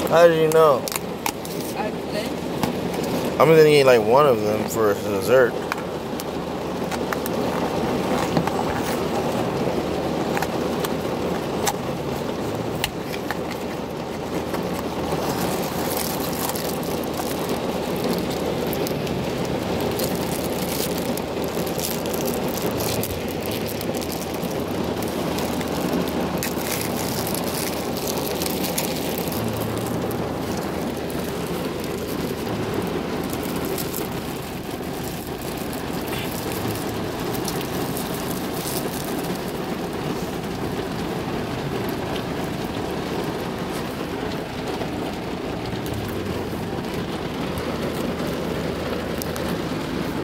How did you know? I think. I'm gonna eat like one of them for dessert.